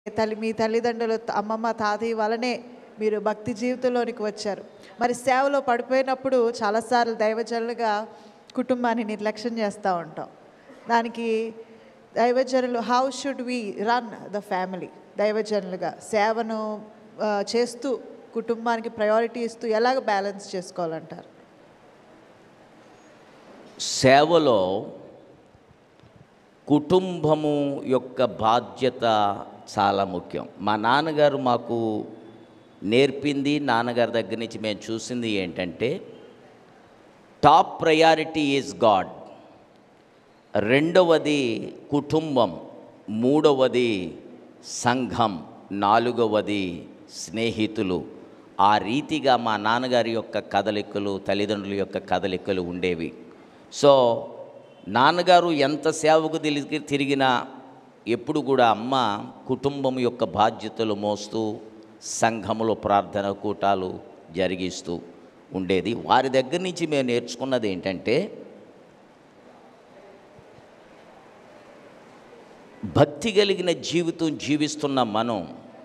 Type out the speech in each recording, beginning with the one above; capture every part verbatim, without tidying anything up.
తల్లి మీ తల్లిదండ్రులు అమ్మమ్మ తాతయ్య వలనే మీరు భక్తి జీవితంలోనికి వచ్చారు. మరి సేవలో పడిపోయినప్పుడు చాలాసార్లు దైవజనులుగా కుటుంబాన్ని నిర్లక్ష్యం చేస్తూ ఉంటాం. దానికి దైవజనులు how should we run the family, దైవజనులుగా సేవను ఆ, చేస్తూ కుటుంబానికి ప్రయారిటీ ఇస్తూ ఎలాగ బ్యాలెన్స్ చేసుకోవాలంటారు? సేవలో కుటుంబము యొక్క బాధ్యత చాలా ముఖ్యం. మా నాన్నగారు మాకు నేర్పింది, నాన్నగారి దగ్గర నుంచి మేము చూసింది ఏంటంటే, టాప్ ప్రయారిటీ ఈజ్ గాడ్, రెండవది కుటుంబం, మూడవది సంఘం, నాలుగవది స్నేహితులు. ఆ రీతిగా మా నాన్నగారి యొక్క కదలికలు, తల్లిదండ్రుల యొక్క కదలికలు ఉండేవి. సో నాన్నగారు ఎంత సేవకు తిరిగి తిరిగినా ఎప్పుడు కూడా అమ్మ కుటుంబం యొక్క బాధ్యతలు మోస్తూ సంఘములో ప్రార్థన కూటాలు జరిగిస్తూ ఉండేది. వారి దగ్గర నుంచి మేము నేర్చుకున్నది ఏంటంటే, భక్తి కలిగిన జీవితం జీవిస్తున్న మనం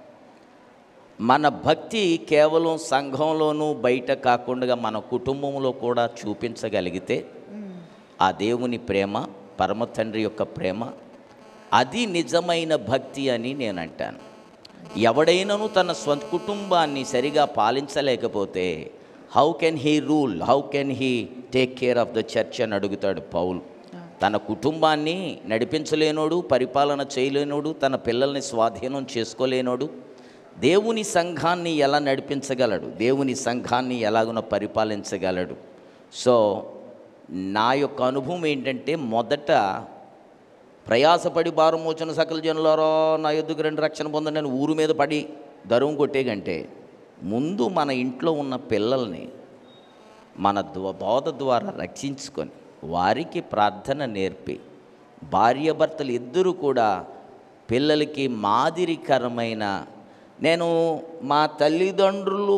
మన భక్తి కేవలం సంఘంలోనూ బయట కాకుండా మన కుటుంబంలో కూడా చూపించగలిగితే ఆ దేవుని ప్రేమ, పరమ తండ్రి యొక్క ప్రేమ, అది నిజమైన భక్తి అని నేను అంటాను. ఎవడైనాను తన స్వంత కుటుంబాన్ని సరిగా పాలించలేకపోతే how can he rule, how can he take care of the church అని అడుగుతాడు పౌలు. తన కుటుంబాన్ని నడిపించలేనోడు, పరిపాలన చేయలేనోడు, తన పిల్లల్ని స్వాధీనం చేసుకోలేనోడు దేవుని సంఘాన్ని ఎలా నడిపించగలడు, దేవుని సంఘాన్ని ఎలాగున పరిపాలించగలడు? సో నా యొక్క అనుభవం ఏంటంటే, మొదట ప్రయాసపడి భారం మోచిన సకల జనులారా నా యొద్దకు రండి రక్షణ పొందండి అని ఊరు మీద పడి దరువు కొట్టే కంటే, ముందు మన ఇంట్లో ఉన్న పిల్లల్ని మన బోధ ద్వారా రక్షించుకొని వారికి ప్రార్థన నేర్పి, భార్యాభర్తలు ఇద్దరు కూడా పిల్లలకి మాదిరికరమైన, నేను మా తల్లిదండ్రులు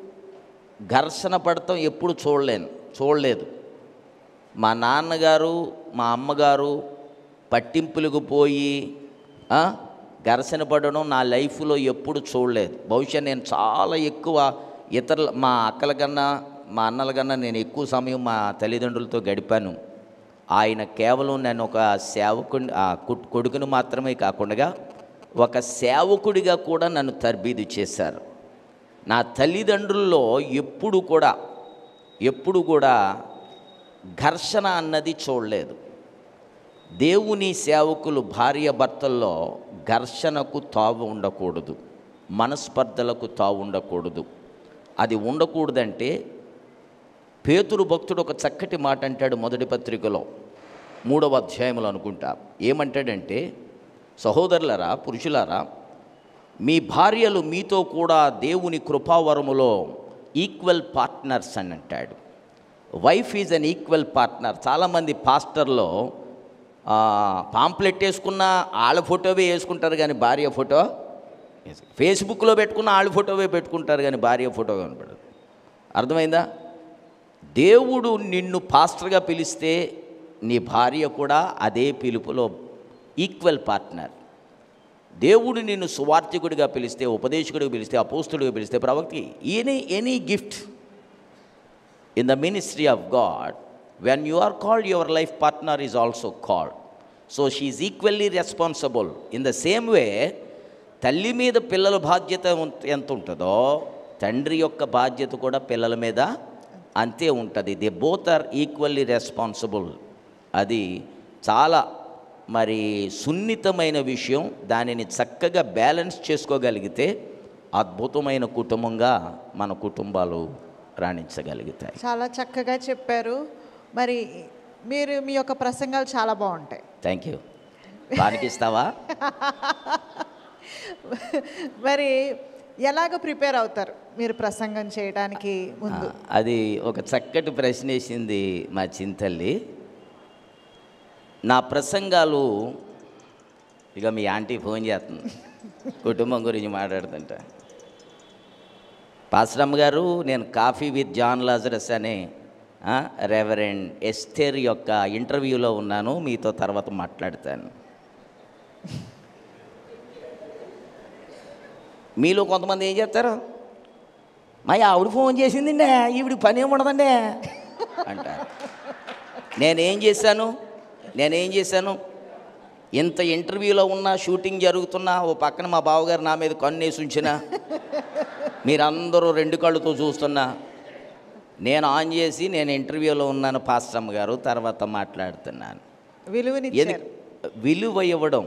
ఘర్షణ పడటం ఎప్పుడు చూడలేను చూడలేదు మా నాన్నగారు మా అమ్మగారు పట్టింపులకు పోయి ఘర్షణ పడడం నా లైఫ్లో ఎప్పుడు చూడలేదు. బహుశా నేను చాలా ఎక్కువ ఇతరుల మా అక్కల కన్నా మా అన్నల కన్నా నేను ఎక్కువ సమయం మా తల్లిదండ్రులతో గడిపాను. ఆయన కేవలం నేను ఒక సేవకుని కొడుకుని మాత్రమే కాకుండా ఒక సేవకుడిగా కూడా నన్ను తర్బీదు చేశారు. నా తల్లిదండ్రుల్లో ఎప్పుడు కూడా ఎప్పుడు కూడా ఘర్షణ అన్నది చూడలేదు. దేవుని సేవకులు భార్య భర్తల్లో ఘర్షణకు తావు ఉండకూడదు, మనస్పర్ధలకు తావు ఉండకూడదు. అది ఉండకూడదంటే పేతురు భక్తుడు ఒక చక్కటి మాట అంటాడు మొదటి పత్రికలో మూడవ అధ్యాయంలో అనుకుంటా. ఏమంటాడంటే, సహోదరులరా, పురుషులారా, మీ భార్యలు మీతో కూడా దేవుని కృపావరములో ఈక్వల్ పార్ట్నర్స్ అని అంటాడు. Wife is an equal partner. చాలామంది పాస్టర్లో పాంప్లెట్ వేసుకున్న వాళ్ళ ఫోటోవే వేసుకుంటారు కానీ భార్య ఫోటో, ఫేస్బుక్లో పెట్టుకున్న వాళ్ళ ఫోటోవే పెట్టుకుంటారు కానీ భార్య ఫోటో కనపడదు. అర్థమైందా? దేవుడు నిన్ను పాస్టర్గా పిలిస్తే నీ భార్య కూడా అదే పిలుపులో ఈక్వల్ పార్ట్నర్. దేవుడు నిన్ను సువార్థికుడిగా పిలిస్తే, ఉపదేశకుడిగా పిలిస్తే, అపోస్తుడిగా పిలిస్తే, ప్రవక్తి, any any gift in the ministry of God, when you are called, your life partner is also called. So she is equally responsible. In the same way, తల్లి మీద పిల్లల బాధ్యత ఎంత ఉంటుందో తండ్రి యొక్క బాధ్యత కూడా పిల్లల మీద అంతే ఉంటుంది. They both are equally responsible. అది చాలా మరి సున్నితమైన విషయం. దానిని చక్కగా బ్యాలెన్స్ చేసుకోగలిగితే అద్భుతమైన కుటుంబంగా మన కుటుంబాలు రాణించగలుగుతాయి. చాలా చక్కగా చెప్పారు. మరి మీరు మీ యొక్క ప్రసంగాలు చాలా బాగుంటాయి. Thank you. దానికి ఇస్తావా? మరి ఎలాగ ప్రిపేర్ అవుతారు మీరు ప్రసంగం చేయడానికి ముందు? అది ఒక చక్కటి ప్రశ్న వేసింది మా చింతల్లి. నా ప్రసంగాలు, ఇక మీ ఆంటీ ఫోన్ చేస్తుంది కుటుంబం గురించి మాట్లాడుతుంటా. పాస్టరమ్మ గారు, నేను కాఫీ విత్ జాన్ లాజరస్ అనే రెవరెండ్ ఎస్తేర్ యొక్క ఇంటర్వ్యూలో ఉన్నాను, మీతో తర్వాత మాట్లాడతాను. మీలో కొంతమంది ఏం చేస్తారు, మా ఆవిడ ఫోన్ చేసిందండి, ఈవిడికి పని ఏమి ఉండదండి అంటారు. నేనేం చేశాను నేనేం చేశాను ఇంత ఇంటర్వ్యూలో ఉన్న, షూటింగ్ జరుగుతున్నా, ఓ పక్కన మా బావగారు నా మీద కన్నేసి ఉంచిన, మీరందరూ రెండు కళ్ళతో చూస్తున్నా, నేను ఆన్ చేసి నేను ఇంటర్వ్యూలో ఉన్నాను పాస్టమ్ గారు, తర్వాత మాట్లాడుతున్నాను. విలువనిచ్చారు. విలువ ఇవ్వడం,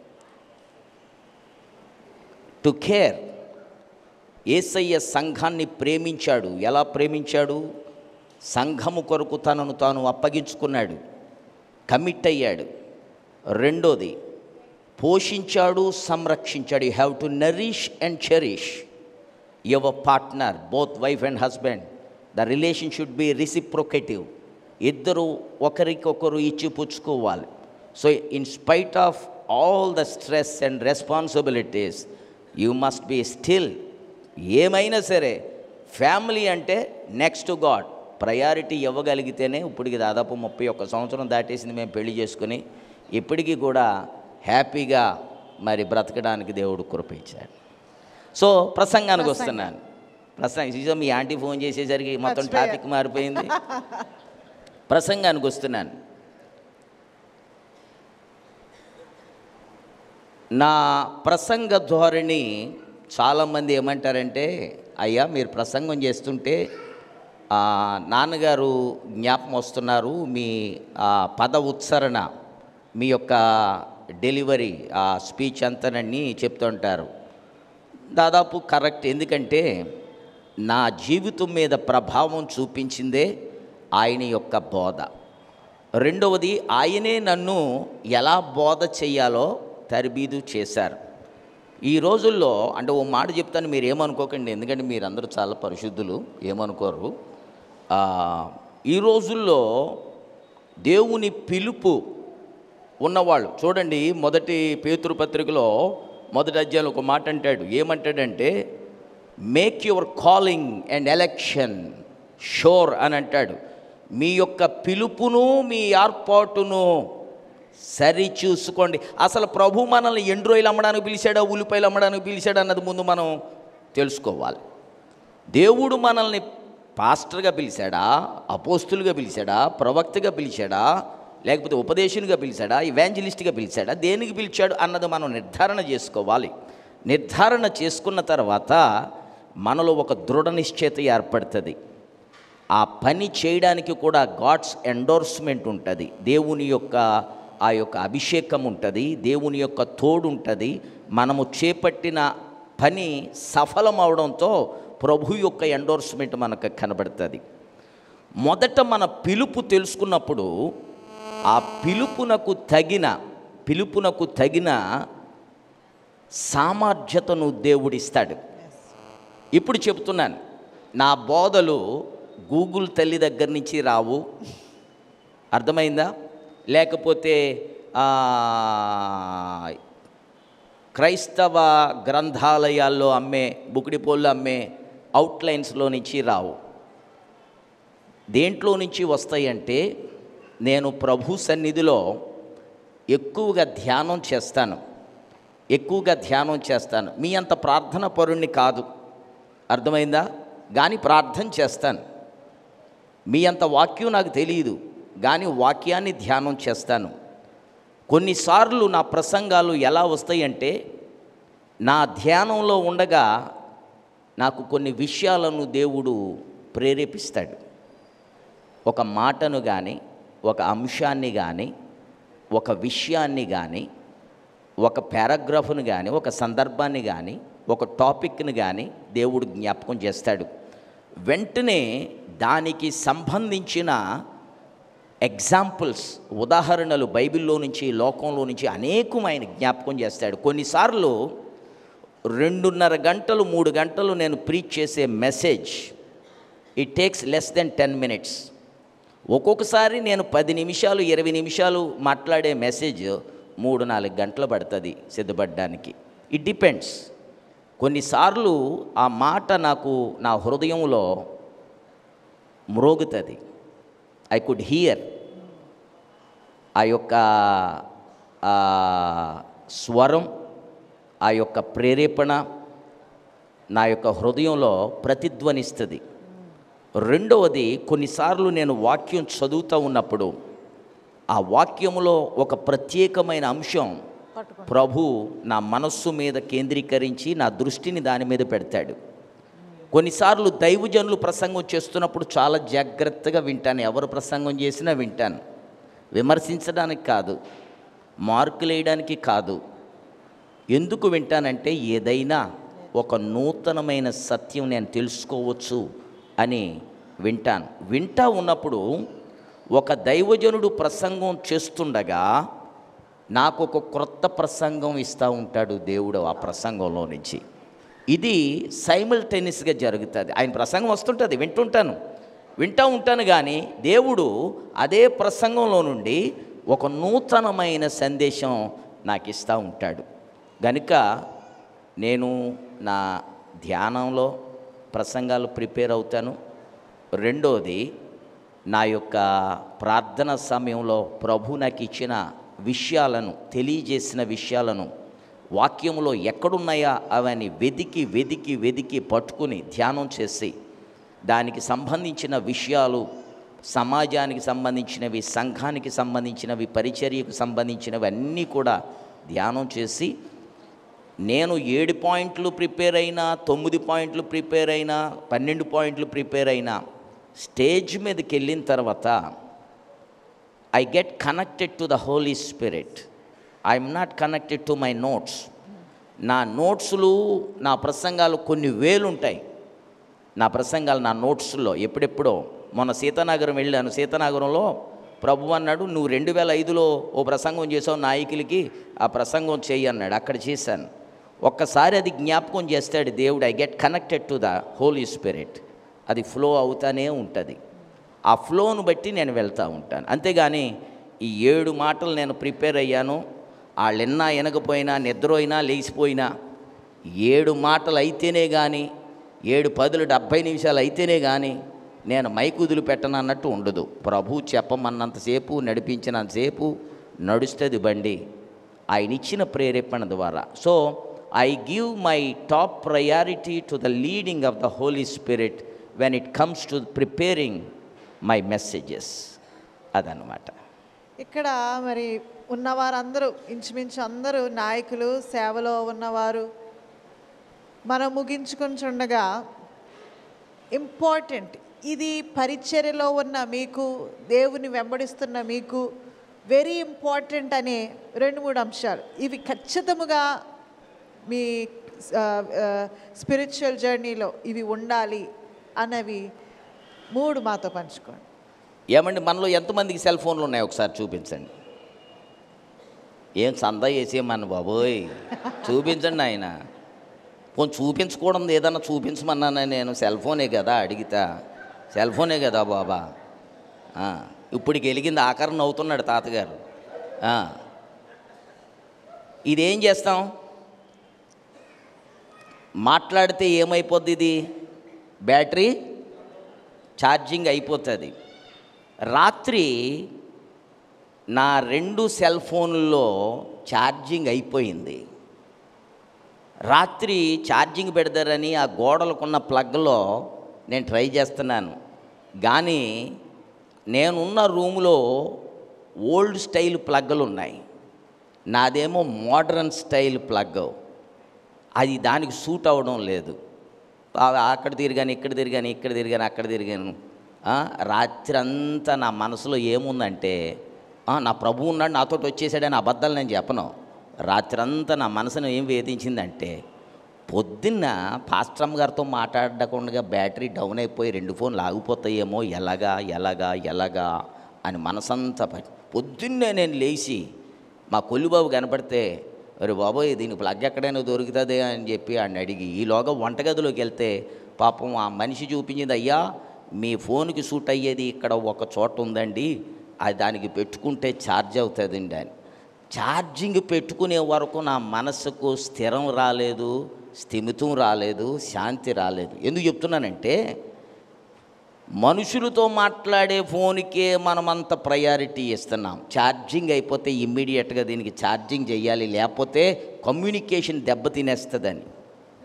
టు కేర్. యేసయ్య సంఘాన్ని ప్రేమించాడు. ఎలా ప్రేమించాడు? సంఘము కొరకు తనను తాను అప్పగించుకున్నాడు, కమిట్ అయ్యాడు. రెండోది, పోషించాడు, సంరక్షించాడు. You have to nourish and cherish your partner, both wife and husband. The relation should be reciprocative. ఇద్దరు ఒకరికొకరు ఇచ్చి పుచ్చుకోవాలి. So in spite of all the stress and responsibilities, you must be still. ఏమైనా సరే ఫ్యామిలీ అంటే next God priority ఇవ్వగలిగితేనే. ఇప్పటికి దాదాపు ముప్పై ఒక్క సంవత్సరం దాటేసింది మేము పెళ్లి చేసుకుని. ఇప్పటికీ కూడా హ్యాపీగా మరి బ్రతకడానికి దేవుడు కృప ఇచ్చాడు. సో ప్రసంగానికి వస్తున్నాను. ప్రసంగం మీ ఆంటీ ఫోన్ చేసేసరికి మొత్తం టాపిక్ మారిపోయింది. ప్రసంగానికి వస్తున్నాను. నా ప్రసంగ ధోరణి చాలామంది ఏమంటారంటే, అయ్యా మీరు ప్రసంగం చేస్తుంటే నాన్నగారు జ్ఞాపకం వస్తున్నారు, మీ పద ఉచ్చారణ, మీ యొక్క డెలివరీ, ఆ స్పీచ్ అంతనని చెప్తుంటారు. దాదాపు కరెక్ట్. ఎందుకంటే నా జీవితం మీద ప్రభావం చూపించిందే ఆయన యొక్క బోధ. రెండవది, ఆయనే నన్ను ఎలా బోధ చేయాలో తరబీదు చేశారు. ఈ రోజుల్లో అంటే ఓ మాట చెప్తాను, మీరు ఏమనుకోకండి, ఎందుకంటే మీరందరూ చాలా పరిశుద్ధులు, ఏమనుకోరు. ఈ రోజుల్లో దేవుని పిలుపు ఉన్నవాళ్ళు చూడండి, మొదటి పేతురు పత్రికలో మొదటి అధ్యాయంలో ఒక మాట అంటాడు. ఏమంటాడంటే, make your calling and election sure అని అంటాడు. మీ యొక్క పిలుపును మీ ఏర్పాటును సరి చూసుకోండి. అసలు ప్రభు మనల్ని ఎండు రొయ్యలు అమ్మడానికి పిలిచాడా, ఉల్లిపాయలు అమ్మడానికి పిలిచాడా అన్నది ముందు మనం తెలుసుకోవాలి. దేవుడు మనల్ని పాస్టర్గా పిలిచాడా, అపోస్తులుగా పిలిచాడా, ప్రవక్తగా పిలిచాడా, లేకపోతే ఉపదేశునిగా పిలిచాడా, ఇవాంజలిస్ట్గా పిలిచాడా, దేనికి పిలిచాడు అన్నది మనం నిర్ధారణ చేసుకోవాలి. నిర్ధారణ చేసుకున్న తర్వాత మనలో ఒక దృఢ నిశ్చయత ఏర్పడుతుంది. ఆ పని చేయడానికి కూడా గాడ్స్ ఎండోర్స్మెంట్ ఉంటుంది, దేవుని యొక్క ఆ యొక్క అభిషేకం ఉంటుంది, దేవుని యొక్క తోడు ఉంటుంది. మనము చేపట్టిన పని సఫలం అవడంతో ప్రభు యొక్క ఎండోర్స్మెంట్ మనకు కనబడుతుంది. మొదట మన పిలుపు తెలుసుకున్నప్పుడు ఆ పిలుపునకు తగిన పిలుపునకు తగిన సామర్థ్యతను దేవుడిస్తాడు. ఇప్పుడు చెప్తున్నాను, నా బోధలు గూగుల్ తల్లి దగ్గర నుంచి రావు, అర్థమైందా? లేకపోతే క్రైస్తవ గ్రంథాలయాల్లో అమ్మే, బుకిడిపోళ్ళు అమ్మే అవుట్లైన్స్లో నుంచి రావు. దేంట్లో నుంచి వస్తాయంటే, నేను ప్రభు సన్నిధిలో ఎక్కువగా ధ్యానం చేస్తాను ఎక్కువగా ధ్యానం చేస్తాను మీ అంత ప్రార్థన పరుణ్ణి కాదు, అర్థమైందా? కానీ ప్రార్థన చేస్తాను. మీ అంత వాక్యం నాకు తెలియదు, కానీ వాక్యాన్ని ధ్యానం చేస్తాను. కొన్నిసార్లు నా ప్రసంగాలు ఎలా వస్తాయంటే, నా ధ్యానంలో ఉండగా నాకు కొన్ని విషయాలను దేవుడు ప్రేరేపిస్తాడు. ఒక మాటను కానీ, ఒక అంశాన్ని కానీ, ఒక విషయాన్ని కానీ, ఒక పారాగ్రాఫ్ను కానీ, ఒక సందర్భాన్ని కానీ, ఒక టాపిక్ని కానీ దేవుడు జ్ఞాపకం చేస్తాడు. వెంటనే దానికి సంబంధించిన ఎగ్జాంపుల్స్, ఉదాహరణలు బైబిల్లో నుంచి, లోకంలో నుంచి అనేకమైన జ్ఞాపకం చేస్తాడు. కొన్నిసార్లు రెండున్నర గంటలు మూడు గంటలు నేను ప్రీచ్ చేసే message it takes less than ten minutes. ఒక్కొక్కసారి నేను పది నిమిషాలు ఇరవై నిమిషాలు మాట్లాడే మెసేజ్ మూడు నాలుగు గంటలు పడుతుంది సిద్ధపడడానికి. It depends. కొన్నిసార్లు ఆ మాట నాకు నా హృదయంలో మ్రోగుతుంది. ఐ కుడ్ హియర్ ఆ యొక్క స్వరం, ఆ యొక్క ప్రేరేపణ, నా యొక్క హృదయంలో ప్రతిధ్వనిస్తుంది. రెండవది, కొన్నిసార్లు నేను వాక్యం చదువుతూ ఉన్నప్పుడు ఆ వాక్యములో ఒక ప్రత్యేకమైన అంశం ప్రభు నా మనస్సు మీద కేంద్రీకరించి నా దృష్టిని దాని మీద పెడతాడు. కొన్నిసార్లు దైవజనులు ప్రసంగం చేస్తున్నప్పుడు చాలా జాగ్రత్తగా వింటాను. ఎవరు ప్రసంగం చేసినా వింటాను. విమర్శించడానికి కాదు, మార్కులు వేయడానికి కాదు. ఎందుకు వింటానంటే ఏదైనా ఒక నూతనమైన సత్యం నేను తెలుసుకోవచ్చు అని వింటాను. వింటా ఉన్నప్పుడు ఒక దైవజనుడు ప్రసంగం చేస్తుండగా నాకు ఒక క్రొత్త ప్రసంగం ఇస్తూ ఉంటాడు దేవుడు ఆ ప్రసంగంలో నుంచి. ఇది సైమల్టేనియస్గా జరుగుతుంది. ఆయన ప్రసంగం వస్తుంటుంది, వింటుంటాను వింటూ ఉంటాను కానీ దేవుడు అదే ప్రసంగంలో నుండి ఒక నూతనమైన సందేశం నాకు ఇస్తూ ఉంటాడు. గనుక నేను నా ధ్యానంలో ప్రసంగాలు ప్రిపేర్ అవుతాను. రెండోది, నా యొక్క ప్రార్థన సమయంలో ప్రభు నాకు ఇచ్చిన విషయాలను, తెలియజేసిన విషయాలను వాక్యములో ఎక్కడున్నాయా అవన్నీ వెదికి వెదికి వెదికి పట్టుకుని ధ్యానం చేసి దానికి సంబంధించిన విషయాలు, సమాజానికి సంబంధించినవి, సంఘానికి సంబంధించినవి, పరిచర్యకు సంబంధించినవి అన్నీ కూడా ధ్యానం చేసి నేను ఏడు పాయింట్లు ప్రిపేర్ అయినా, తొమ్మిది పాయింట్లు ప్రిపేర్ అయినా, పన్నెండు పాయింట్లు ప్రిపేర్ అయినా స్టేజ్ మీదకి వెళ్ళిన తర్వాత I get connected to the Holy Spirit. I'm not connected to my notes. నా నోట్స్లు, నా ప్రసంగాలు కొన్ని వేలు ఉంటాయి. నా ప్రసంగాలు నా నోట్స్లో ఎప్పుడెప్పుడో మొన్న సీతానగరం వెళ్ళాను. సీతానగరంలో ప్రభు అన్నాడు, నువ్వు రెండు వేల ఐదులో ఓ ప్రసంగం చేసావు నాయకులకి, ఆ ప్రసంగం చేయి అన్నాడు. అక్కడ చేశాను. ఒక్కసారి అది జ్ఞాపకం చేస్తాడు దేవుడు. I get connected to the Holy Spirit. అది ఫ్లో అవుతానే ఉంటుంది. ఆ ఫ్లోను బట్టి నేను వెళ్తూ ఉంటాను. అంతేగాని ఈ ఏడు మాటలు నేను ప్రిపేర్ అయ్యాను, వాళ్ళు ఎన్నా వినకపోయినా, నిద్ర అయినా లేచిపోయినా, ఏడు మాటలు అయితేనే కానీ, ఏడు పదులు డెబ్భై నిమిషాలు అయితేనే కానీ నేను మైకు వదిలిపెట్టను అన్నట్టు ఉండదు. ప్రభు చెప్పమన్నంతసేపు, నడిపించినంతసేపు నడుస్తుంది బండి ఆయన ఇచ్చిన ప్రేరేపణ ద్వారా. So I give my top priority to the leading of the Holy Spirit when it comes to preparing my messages. అదన్నమాట. ఇక్కడ మరి ఉన్నవారందరూ, ఇంచుమించు అందరూ నాయకులు, సేవలో ఉన్నవారు, మనం ముగించుకుంటుండగా ఇంపార్టెంట్, ఇది పరిచర్యలో ఉన్న మీకు, దేవుని వెంబడిస్తున్న మీకు వెరీ ఇంపార్టెంట్ అనే రెండు మూడు అంశాలు, ఇవి ఖచ్చితంగా మీ స్పిరిచువల్ జర్నీలో ఇవి ఉండాలి అన్నవి మూడు మాతో పంచుకోండి. ఏమండి, మనలో ఎంతమందికి సెల్ ఫోన్లు ఉన్నాయి ఒకసారి చూపించండి. ఏం సందా వేసేయమని బాబోయ్, చూపించండి ఆయన. పోనీ చూపించకూడదు, ఏదన్నా చూపించమన్నాను నేను. సెల్ ఫోనే కదా అడిగితా, సెల్ ఫోనే కదా బాబా. ఇప్పటికి వెలిగింది ఆకారం అవుతున్నాడు తాతగారు. ఇదేం చేస్తాం, మాట్లాడితే ఏమైపోద్ది, ఇది బ్యాటరీ ఛార్జింగ్ అయిపోతుంది. రాత్రి నా రెండు సెల్ ఫోన్లలో ఛార్జింగ్ అయిపోయింది. రాత్రి ఛార్జింగ్ పెడతారని ఆ గోడలకున్న ప్లగ్లో నేను ట్రై చేస్తున్నాను, కానీ నేనున్న రూములో ఓల్డ్ స్టైల్ ప్లగ్లు ఉన్నాయి, నాదేమో మోడర్న్ స్టైల్ ప్లగ్. అది దానికి సూట్ అవ్వడం లేదు. అక్కడ తిరిగాను, ఇక్కడ తిరిగాను, ఇక్కడ తిరిగాను, అక్కడ తిరిగాను. రాత్రి అంతా నా మనసులో ఏముందంటే, నా ప్రభు ఉన్నాడు నాతో వచ్చేసాడని అబద్ధాలు నేను చెప్పను. రాత్రి అంతా నా మనసును ఏం వేధించిందంటే, పొద్దున్న పాస్టమ్ గారితో మాట్లాడకుండా బ్యాటరీ డౌన్ అయిపోయి రెండు ఫోన్లు ఆగిపోతాయేమో, ఎలాగా ఎలాగా ఎలాగా అని మనసంతా పొద్దున్నే నేను లేచి మా కొల్లిబాబు కనపడితే, అరే బాబోయ్ దీనికి ప్లగ్ ఎక్కడైనా దొరుకుతుంది అని చెప్పి ఆయన అడిగి, ఈలోగా వంటగదిలోకి వెళ్తే పాపం ఆ మనిషి చూపించింది, అయ్యా మీ ఫోన్కి సూట్ అయ్యేది ఇక్కడ ఒక చోట ఉందండి, అది దానికి పెట్టుకుంటే ఛార్జ్ అవుతుందండి అని. ఛార్జింగ్ పెట్టుకునే వరకు నా మనసుకు స్థిరం రాలేదు, స్థిమితం రాలేదు, శాంతి రాలేదు. ఎందుకు చెప్తున్నానంటే, మనుషులతో మాట్లాడే ఫోన్కే మనమంత ప్రయారిటీ ఇస్తున్నాం. ఛార్జింగ్ అయిపోతే ఇమ్మీడియట్గా దీనికి ఛార్జింగ్ చేయాలి, లేకపోతే కమ్యూనికేషన్ దెబ్బతినేస్తుందని.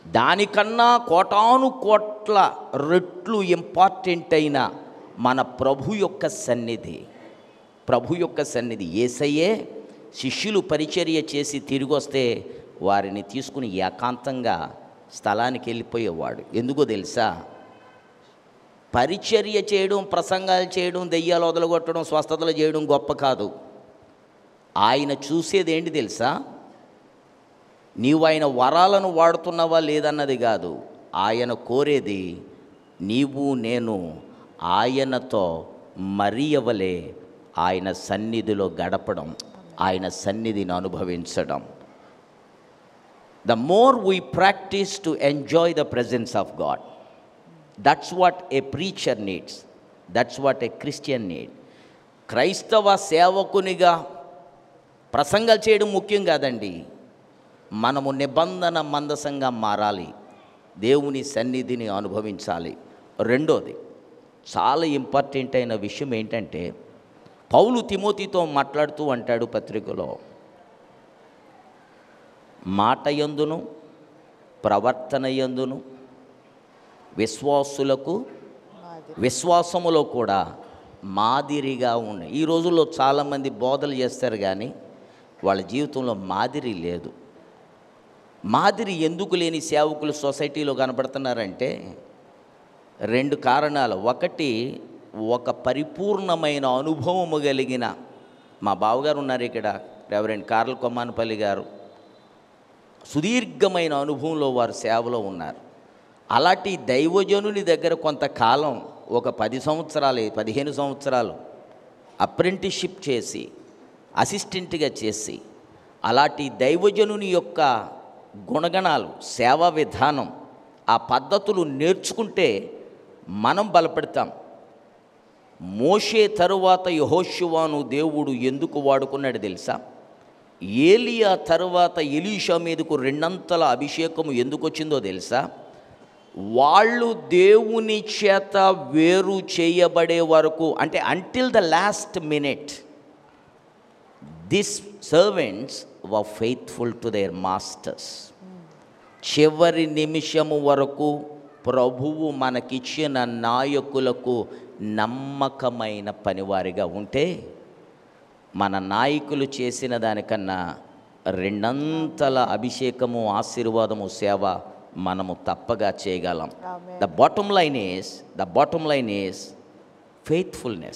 దానికన్నా కోటాను కోట్ల రెట్లు ఇంపార్టెంట్ అయిన మన ప్రభు యొక్క సన్నిధి, ప్రభు యొక్క సన్నిధి. యేసయ్యే శిష్యులు పరిచర్య చేసి తిరిగి వస్తే వారిని తీసుకుని ఏకాంతంగా స్థలానికి వెళ్ళిపోయేవాడు. ఎందుకో తెలుసా? పరిచర్య చేయడం, ప్రసంగాలు చేయడం, దెయ్యాలు వదలగొట్టడం, స్వస్థతలు చేయడం గొప్ప కాదు. ఆయన చూసేది ఏంటి తెలుసా? నీవు ఆయన వరాలను వాడుతున్నావా లేదన్నది కాదు. ఆయన కోరేది నీవు నేను ఆయనతో మరియవలే ఆయన సన్నిధిలో గడపడం, ఆయన సన్నిధిని అనుభవించడం. The more we practice to enjoy the presence of God, that's what a preacher needs. That's what a Christian need. క్రైస్తవ సేవకునిగా ప్రసంగాలు చేయడం ముఖ్యం కాదండి. మనము నిబంధన మందసంగా మారాలి, దేవుని సన్నిధిని అనుభవించాలి. రెండోది చాలా ఇంపార్టెంట్ అయిన విషయం ఏంటంటే, పౌలు తిమోతితో మాట్లాడుతూ అంటాడు పత్రికలో, మాట యందును ప్రవర్తన యందును విశ్వాసులకు విశ్వాసములో కూడా మాదిరిగా ఉన్నాయి. ఈ రోజుల్లో చాలామంది బోధలు చేస్తారు కానీ వాళ్ళ జీవితంలో మాదిరి లేదు. మాదిరి ఎందుకు లేని సేవకులు సొసైటీలో కనబడుతున్నారంటే రెండు కారణాలు. ఒకటి, ఒక పరిపూర్ణమైన అనుభవము కలిగిన మా బావగారు ఉన్నారు ఇక్కడ, రెవరెండ్ కార్ల్ కొమ్మానపల్లి గారు. సుదీర్ఘమైన అనుభవంలో వారు సేవలో ఉన్నారు. అలాంటి దైవజనుని దగ్గర కొంతకాలం, ఒక పది సంవత్సరాలు పదిహేను సంవత్సరాలు అప్రెంటిస్షిప్ చేసి అసిస్టెంట్గా చేసి అలాంటి దైవజనుని యొక్క గుణగణాలు, సేవా విధానం, ఆ పద్ధతులు నేర్చుకుంటే మనం బలపడతాం. మోషే తరువాత యెహోషువను దేవుడు ఎందుకు వాడుకున్నాడు తెలుసా? ఏలియా తరువాత ఎలీషా మీదకు రెండంతల అభిషేకము ఎందుకు వచ్చిందో తెలుసా? వాళ్ళు దేవుని చేత వేరు చేయబడే వరకు, అంటే until the last minute this servants were faithful to their masters. చివరి నిమిషము వరకు ప్రభువు మనకిచ్చిన నాయకులకు నమ్మకమైన పనివారిగా ఉంటే మన నాయకులు చేసిన దానికన్నా రెండంతల అభిషేకము, ఆశీర్వాదము, సేవ మనము తప్పగా చేయగలం. The bottom line is the bottom line is faithfulness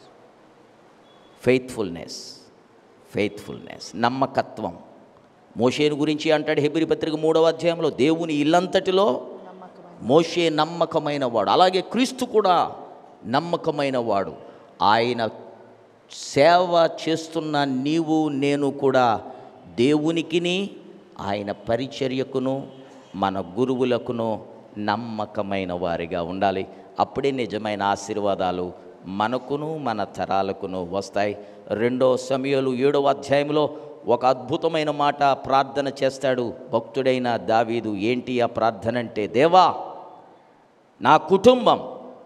faithfulness faithfulness నమ్మకత్వం. మోషేను గురించి అంటాడు హెబ్రీ పత్రిక మూడవ అధ్యాయంలో, దేవుని ఇల్లంతటిలో మోషే నమ్మకమైన వాడు. అలాగే క్రీస్తు కూడా నమ్మకమైన వాడు. ఆయన సేవ చేస్తున్న నీవు నేను కూడా దేవునికిని ఆయన పరిచర్యకును మన గురువులకును నమ్మకమైన వారిగా ఉండాలి. అప్పుడే నిజమైన ఆశీర్వాదాలు మనకును మన తరాలకును వస్తాయి. రెండో సమూయేలు ఏడవ అధ్యాయంలో ఒక అద్భుతమైన మాట ప్రార్థన చేస్తాడు భక్తుడైన దావీదు. ఏంటి ఆ ప్రార్థన అంటే, దేవా నా కుటుంబం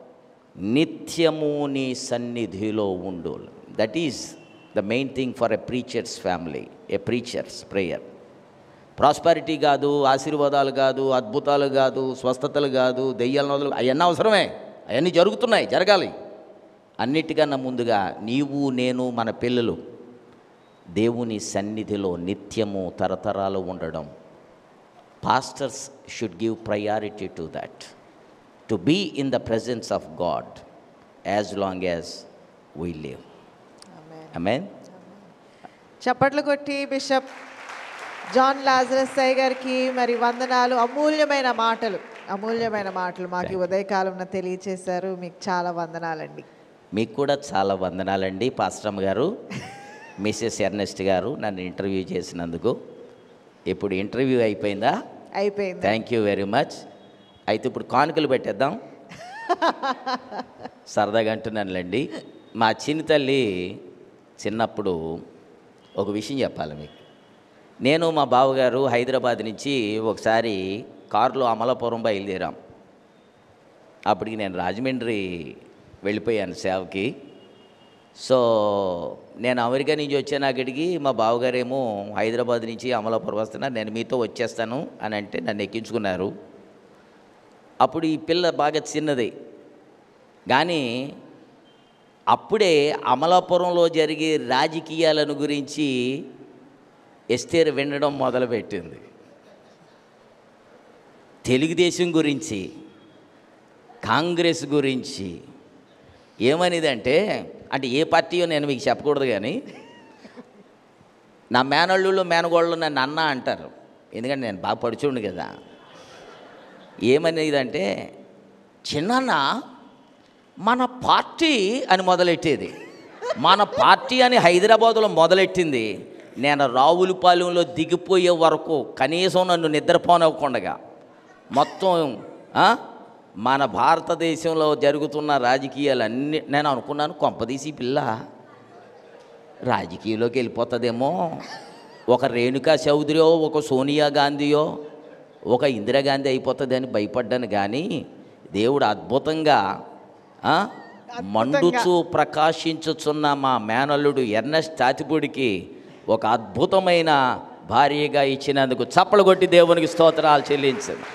నిత్యము నీ సన్నిధిలో ఉండు. That is the main thing for a preacher's family, a preacher's prayer. Prosperity కాదు, ఆశీర్వాదాలు కాదు, అద్భుతాలు కాదు, స్వస్థతలు కాదు, దెయ్యాల నదులు, అవన్నీ అవసరమే, అవన్నీ జరుగుతున్నాయి, జరగాలి. అన్నిటికన్నా ముందుగా నీవు నేను మన పిల్లలు దేవుని సన్నిధిలో నిత్యము తరతరాలు ఉండడం. Pastors should give priority to that, to be in the presence of God as long as we live. Amen. చప్పట్లు కొట్టి బిషప్ జాన్ లాజరస్ అయ్య గారికి మరి వందనాలు. అమూల్యమైన మాటలు, అమూల్యమైన మాటలు మాకు ఈ ఉదయకాలంలో తెలియచేశారు. మీకు చాలా వందనాలండి. మీకు కూడా చాలా వందనాలండి పాస్టమ్ గారు, మిసెస్ ఎర్నెస్ట్ గారు, నన్ను ఇంటర్వ్యూ చేసినందుకు. ఇప్పుడు ఇంటర్వ్యూ అయిపోయిందా? అయిపోయింది. Thank you very much. అయితే ఇప్పుడు కానుకలు పెట్టేద్దాం. సరదాగా అంటున్నానులేండి. మా చిన్న తల్లి చిన్నప్పుడు ఒక విషయం చెప్పాలి మీకు. నేను మా బావగారు హైదరాబాద్ నుంచి ఒకసారి కారులో అమలాపురం బయలుదేరాం. అప్పటికి నేను రాజమండ్రి వెళ్ళిపోయాను సేవకి. సో నేను అమెరికా నుంచి వచ్చాను అక్కడికి, మా బావగారేమో హైదరాబాద్ నుంచి అమలాపురం వస్తున్నారు, నేను మీతో వచ్చేస్తాను అని అంటే నన్ను ఎక్కించుకున్నారు. అప్పుడు ఈ పిల్ల బాగా చిన్నది, కానీ అప్పుడే అమలాపురంలో జరిగే రాజకీయాలను గురించి ఎస్తేర్ వినడం మొదలుపెట్టింది. తెలుగుదేశం గురించి, కాంగ్రెస్ గురించి. ఏమనిదంటే, అంటే ఏ పార్టీయో నేను మీకు చెప్పకూడదు, కానీ నా మేనల్లుళ్ళు మేనగోళ్ళు నన్ను అన్న అంటారు, ఎందుకంటే నేను బాగా పడుచుండు కదా. ఏమనేదంటే, చిన్న మన పార్టీ అని మొదలెట్టేది. మన పార్టీ అని హైదరాబాదులో మొదలెట్టింది. నేను రావులపాలెంలో దిగిపోయే వరకు కనీసం నన్ను నిద్రపోనివ్వకుండా మొత్తం మన భారతదేశంలో జరుగుతున్న రాజకీయాలన్నీ నేను అనుకున్నాను, కొంపదీసి పిల్ల రాజకీయంలోకి వెళ్ళిపోతుందేమో, ఒక రేణుకా చౌదరియో, ఒక సోనియా గాంధీయో, ఒక ఇందిరాగాంధీ అయిపోతుంది అని భయపడ్డాను. కానీ దేవుడు అద్భుతంగా మండుచు ప్రకాశించుచున్న మా మేనల్లుడు ఎర్నెస్ట్ తాతిపూడికి ఒక అద్భుతమైన భార్యగా ఇచ్చినందుకు చప్పలు కొట్టి దేవునికి స్తోత్రాలు చెల్లించండి.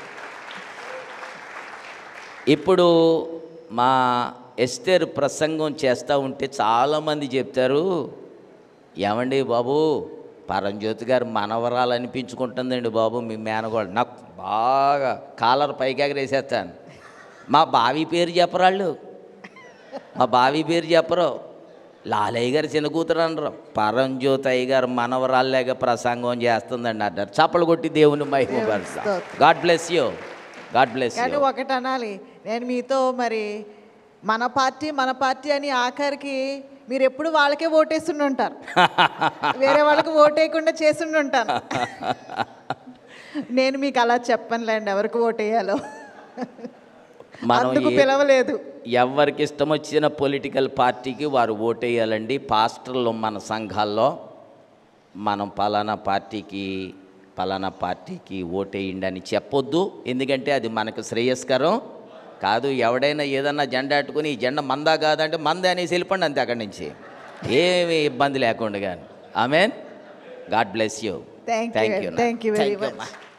ఇప్పుడు మా ఎస్తేర్ ప్రసంగం చేస్తూ ఉంటే చాలామంది చెప్తారు, ఏమండి బాబు పరంజ్యోతి గారు మనవరాలు అనిపించుకుంటుందండి బాబు మీ మేనగోడు. నాకు బాగా కాలర్ పైకి ఎగరేసేస్తాను. మా బావి పేరు చెప్పరాళ్ళు, మా బావి పేరు చెప్పరు. లాలయ్య గారు చిన్న కూతురు అనరు, పరంజ్యోతి అయ్య గారు మనవరాల్లేగా ప్రసంగం చేస్తుందండి అంటారు. చప్పలు కొట్టి దేవుని మహిమపరుస్తా. God bless you, God bless you. కానీ ఒకటి అనాలి, నేను మీతో మరి మన పార్టీ మన పార్టీ అని ఆఖరికి మీరు ఎప్పుడు వాళ్ళకే ఓటేస్తుండి ఉంటారు, వేరే వాళ్ళకి ఓటేయకుండా చేస్తుండి ఉంటాను. నేను మీకు అలా చెప్పనులేండి ఎవరికి ఓటేయాలో, అందుకు పిలవలేదు. ఎవరికి ఇష్టం వచ్చిన పొలిటికల్ పార్టీకి వారు ఓటేయాలండి. పాస్టర్లు మన సంఘాల్లో మనం పలానా పార్టీకి పలానా పార్టీకి ఓటేయండి అని చెప్పొద్దు, ఎందుకంటే అది మనకు శ్రేయస్కరం కాదు. ఎవడైనా ఏదన్నా జెండా అట్టుకుని ఈ జెండా మందా కాదంటే మందే అనేసి వెళ్ళిపోండి అంతే, అక్కడి నుంచి ఏమి ఇబ్బంది లేకుండా. కానీ amen. God bless you. Thank you, thank you very much.